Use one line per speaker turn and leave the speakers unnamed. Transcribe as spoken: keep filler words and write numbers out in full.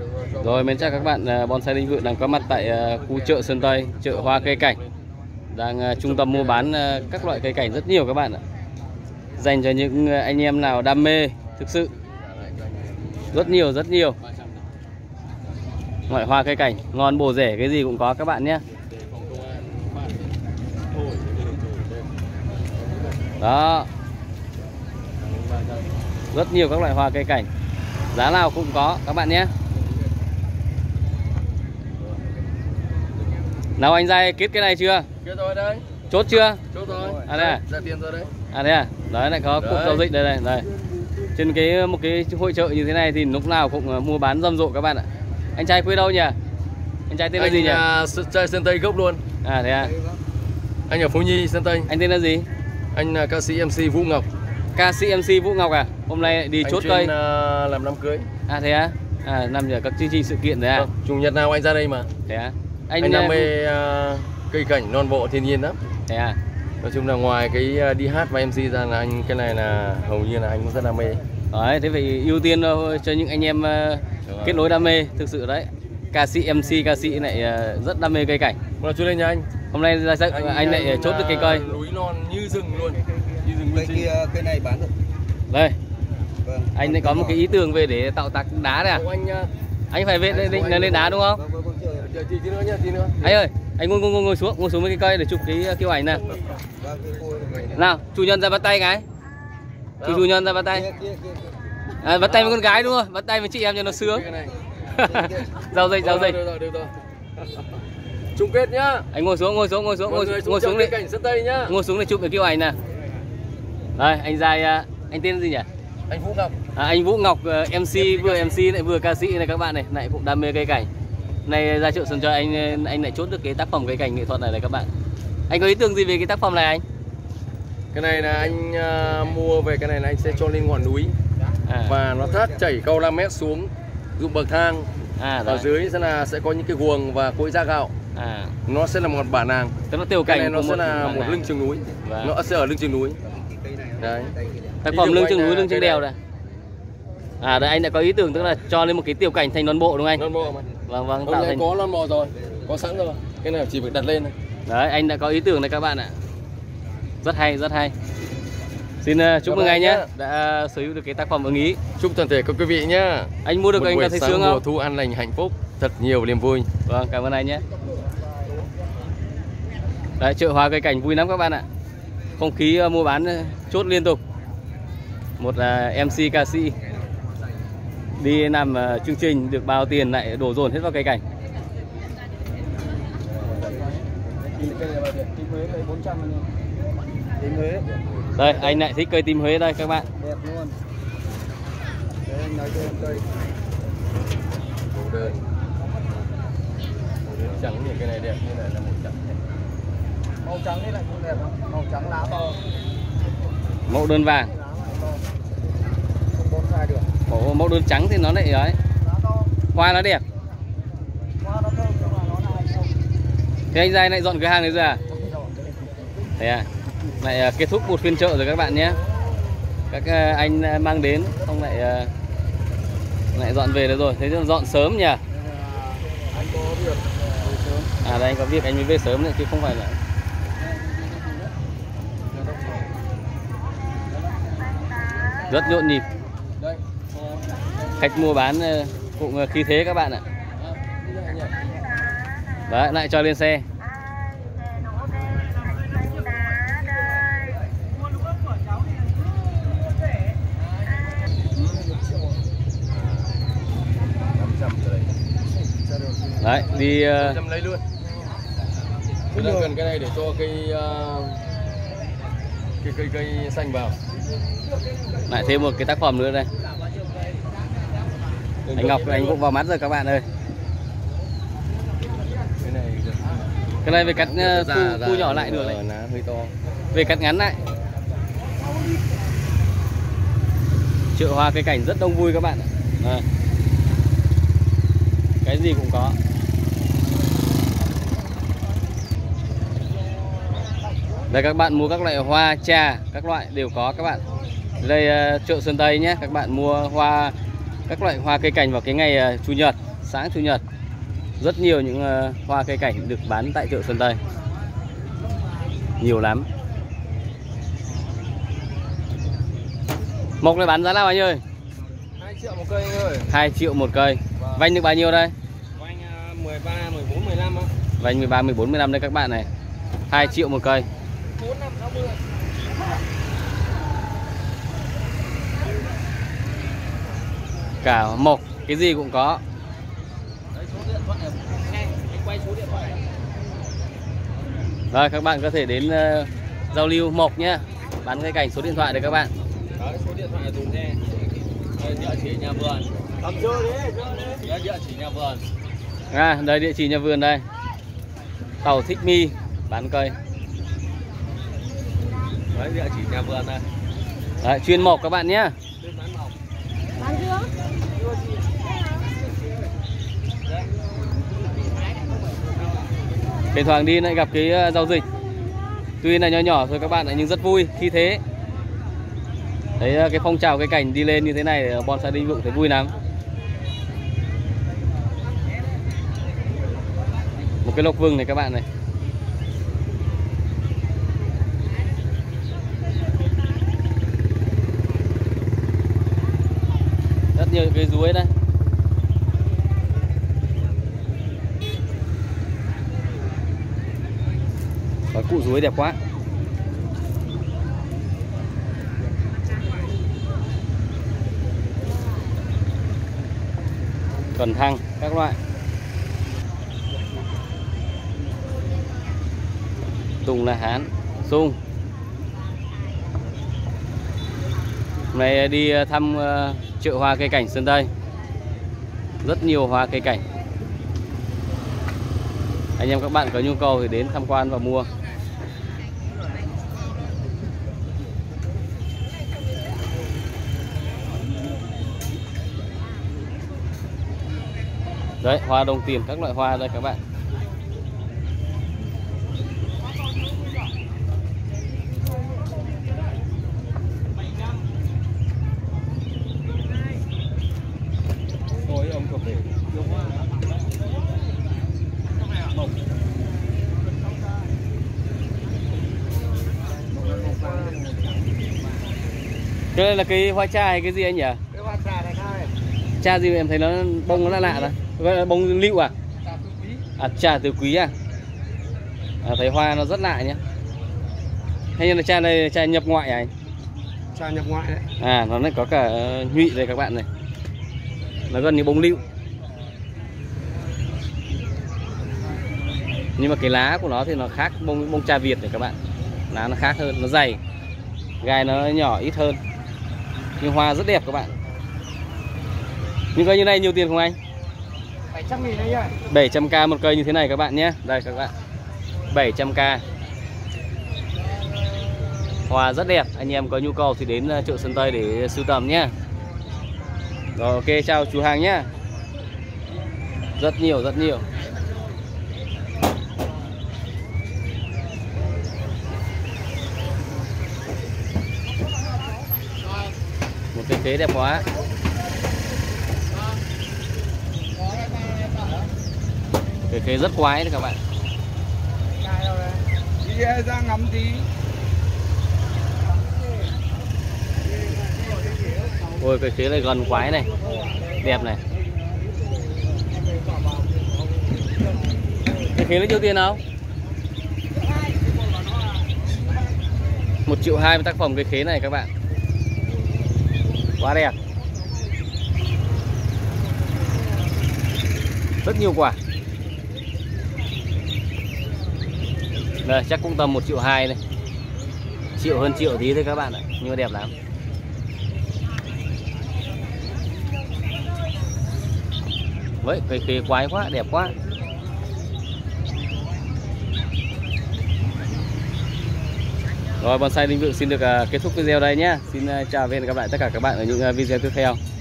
Rồi mến chào các bạn, Bonsai Linh Vượng đang có mặt tại khu chợ Sơn Tây, chợ hoa cây cảnh. Đang trung tâm mua bán các loại cây cảnh rất nhiều các bạn ạ. Dành cho những anh em nào đam mê thực sự. Rất nhiều rất nhiều. Loại hoa cây cảnh ngon bổ rẻ, cái gì cũng có các bạn nhé. Đó. Rất nhiều các loại hoa cây cảnh. Giá nào cũng có các bạn nhé. Nào anh ra kết cái này chưa?
Kết rồi đấy.
Chốt chưa?
Chốt rồi.
À đây à?
Ra tiền rồi đấy.
À đây à? Đấy lại có cuộc giao dịch đây này, đây. Trên cái một cái hội chợ như thế này thì lúc nào cũng mua bán rầm rộ các bạn ạ. Anh trai quê đâu nhỉ? Anh trai tên là gì nhỉ?
Anh trai Sơn Tây gốc luôn.
À thế à?
Anh ở Phú Nhi, Sơn Tây.
Anh tên là gì?
Anh là ca sĩ em xê Vũ Ngọc.
Ca sĩ em xê Vũ Ngọc à? Hôm nay đi
anh
chốt cây.
Uh, làm đám cưới.
À thế à? À nằm ở các chương trình sự kiện đấy à?
Vâng, chủ nhật nào anh ra đây mà.
Thế à?
Anh, anh đam mê uh, cây cảnh non bộ thiên nhiên lắm.
Thế à?
Nói chung là ngoài cái uh, đi hát và em xê ra là anh cái này là hầu như là anh cũng rất đam mê.
Đấy, thế phải ưu tiên cho những anh em uh, kết nối đam mê thực sự đấy. Ca sĩ em xê ca sĩ này uh, rất đam mê cây cảnh.
Mà chú lên nhà anh.
Hôm nay ra anh, anh lại chốt được cây cây.
Núi non như rừng luôn. Như rừng
cây kia cây này bán được.
Đây.
Vâng,
anh lại có một cái ý tưởng về để tạo tác đá này à?
Anh, uh,
anh phải về định lên, lên đá đúng không?
Vâng, vâng, vâng,
chờ tí nữa nhá, tí nữa.
Anh ơi, anh ngồi ngồi ngồi xuống, ngồi xuống với cái cây để chụp cái kiểu ảnh này. Nào, chủ nhân ra bắt tay cái. Chủ chủ nhân ra bắt tay. À, bắt tay với con gái đúng không? Bắt tay với chị em cho nó sướng. Giao dịch, giao dịch.
Chung kết nhá.
Anh ngồi xuống, ngồi xuống, ngồi xuống, ngồi, ngồi xuống đi.
Cảnh Sơn Tây nhá.
Ngồi xuống để chụp cái kiểu ảnh này. Đây, anh Giai, anh tên gì nhỉ?
Anh Vũ Ngọc.
À, anh Vũ Ngọc, em xê vừa em xê lại vừa ca sĩ này các bạn này, lại cũng đam mê cây cảnh. Này ra chợ Sơn Tây anh anh lại chốt được cái tác phẩm cây cảnh nghệ thuật này này các bạn. Anh có ý tưởng gì về cái tác phẩm này anh?
Cái này là anh uh, mua về cái này là anh sẽ cho lên ngọn núi. À. Và nó thác chảy cao năm mét xuống dụng bậc thang. À, ở dưới sẽ là sẽ có những cái guồng và cối da gạo. À. Nó sẽ là một bản nàng.
Tức là tiểu cảnh
này nó sẽ
một
là một lưng chừng núi. Vâng. Nó sẽ ở lưng chừng núi. Đấy.
Tác phẩm lưng chừng núi, lưng chừng đèo này. À đây anh đã có ý tưởng tức là cho lên một cái tiểu cảnh thành non bộ đúng không anh?
Non bộ mà.
Vâng vâng.
Tạo thành... có non bộ rồi, có sẵn rồi. Cái này chỉ việc đặt lên thôi.
Đấy anh đã có ý tưởng này các bạn ạ. Rất hay, rất hay. Xin uh, chúc mừng anh nhé, đã sở hữu được cái tác phẩm ưng ý.
Chúc toàn thể các quý vị nhá.
Anh mua được
một
anh cảm thấy sướng không?
mùa thu an lành hạnh phúc, thật nhiều niềm vui.
Vâng, cảm ơn anh nhé. Đấy, chợ hoa cây cảnh vui lắm các bạn ạ. Không khí uh, mua bán uh, chốt liên tục. Một uh, em xê ca sĩ đi làm uh, chương trình được bao tiền lại đổ dồn hết vào cây cảnh. Đây, anh lại thích cây tím Huế đây các bạn.
Đẹp luôn. Đấy, anh nói cho em cây.
Màu đơn. Màu đơn trắng thì cái này đẹp như này là màu trắng.
Màu trắng thì lại không đẹp không? Màu trắng lá to.
Mẫu đơn vàng.
Không bonsai được.
Mẫu, mẫu đơn trắng thì nó lại ấy. Hoa nó đẹp.
Hoa nó thơm nhưng mà nó lại không.
Thế anh Giai lại dọn cái hàng này ra à? Thế à? Lại kết thúc một phiên chợ rồi các bạn nhé. Các anh mang đến không lại lại dọn về được rồi. Thế nên dọn sớm nhỉ?
Anh có việc sớm.
À đây anh có việc anh mới về sớm này chứ không phải là. Rất nhộn nhịp. Khách mua bán cũng khí thế các bạn ạ. Đấy, lại cho lên xe. Đấy, đi uh...
lấy luôn. Tôi đang cần cái này để cho cây uh, cây cây cây xanh vào.
Lại thêm một cái tác phẩm nữa đây. Anh Ngọc anh cũng vào mắt rồi các bạn ơi.
Cái này
cái này về cắt uh, khu, khu nhỏ lại được đấy.
Lá hơi to.
Về cắt ngắn lại. Chợ hoa cây cảnh rất đông vui các bạn ạ. À. Cái gì cũng có. Đây các bạn mua các loại hoa trà, các loại đều có các bạn. Đây uh, chợ Sơn Tây nhé, các bạn mua hoa các loại hoa cây cảnh vào cái ngày uh, chủ nhật sáng chủ nhật. Rất nhiều những uh, hoa cây cảnh được bán tại chợ Sơn Tây. Nhiều lắm. Mộc này bán giá nào anh ơi?
hai triệu một cây anh ơi.
hai triệu một cây. Vâng. Vành được bao nhiêu đây?
Vành uh, mười ba, mười bốn, mười lăm á.
Vành mười ba, mười bốn, mười lăm đây các bạn này. hai triệu một cây.
bốn, năm, sáu mươi.
Cả mộc, cái gì cũng có.
Đấy, số điện thoại này. Anh quay số điện thoại.
Rồi các bạn có thể đến uh, giao lưu mộc nhé. Bán cây cảnh, số điện thoại đấy các bạn.
Đấy, số điện thoại dùng xe. Đây, địa chỉ nhà vườn. Cầm chưa đấy, chưa đấy. Địa chỉ nhà vườn.
À, đây địa chỉ nhà vườn đây. Tàu Thích Mi bán cây.
Đấy, địa chỉ nhà vườn đây.
Đấy, chuyên mộc các bạn nhé.
Chuyên bán mộc.
Bán chưa?
Thỉnh thoảng đi lại gặp cái uh, giao dịch. Tuy là nhỏ nhỏ thôi các bạn ạ, nhưng rất vui khi thế. Thấy uh, cái phong trào cây cảnh đi lên như thế này, bonsai Đinh Vượng thấy vui lắm. Một cái lộc vừng này các bạn này. Rất nhiều cây ruối đây. Và cụ ruối đẹp quá. Cần thăng các loại. Tùng là Hán, sung. Hôm nay đi thăm uh, chợ hoa cây cảnh Sơn Tây. Rất nhiều hoa cây cảnh. Anh em các bạn có nhu cầu thì đến tham quan và mua. Đấy, hoa đồng tiền, các loại hoa đây các bạn.
Rồi ông có thể
Cái này là cái hoa cha hay cái gì anh nhỉ?
cái hoa trà này khai.
Cha gì em thấy nó bông nó lạ lạ rồi. Gọi là bông lựu à?
Trà tứ quý.
À, trà tứ quý à? À, thấy hoa nó rất lạ nhé. Hay như là trà này trà nhập ngoại à anh?
Trà nhập ngoại đấy.
À, nó lại có cả nhụy đây các bạn này. Nó gần như bông lựu. Nhưng mà cái lá của nó thì nó khác bông bông trà Việt này các bạn. Lá nó khác hơn, nó dày. Gai nó nhỏ ít hơn. Nhưng hoa rất đẹp các bạn. Nhưng cây như này nhiều tiền không anh?
bảy trăm nghìn anh ơi.
bảy trăm k một cây như thế này các bạn nhé. Đây các bạn. bảy trăm k. Hoa rất đẹp. Anh em có nhu cầu thì đến chợ Sơn Tây để sưu tầm nhé. Rồi ok, chào chú hàng nhé. Rất nhiều, rất nhiều. Một cái khế đẹp quá. Cái khế rất quái đấy các bạn.
Đi ra ngắm tí.
Ôi cái khế này gần quái này. Đẹp này. Cái khế nó nhiêu tiền không? Một triệu hai với tác phẩm cái khế này các bạn. Quá đẹp. Rất nhiều quả. Đây chắc cũng tầm một triệu hai này. Triệu hơn triệu tí thôi các bạn ạ. Nhưng mà đẹp lắm. Vậy cây khế quái quá, đẹp quá. Rồi bonsai Đinh Vượng xin được uh, kết thúc video đây nhé. Xin uh, chào và hẹn gặp lại tất cả các bạn ở những uh, video tiếp theo.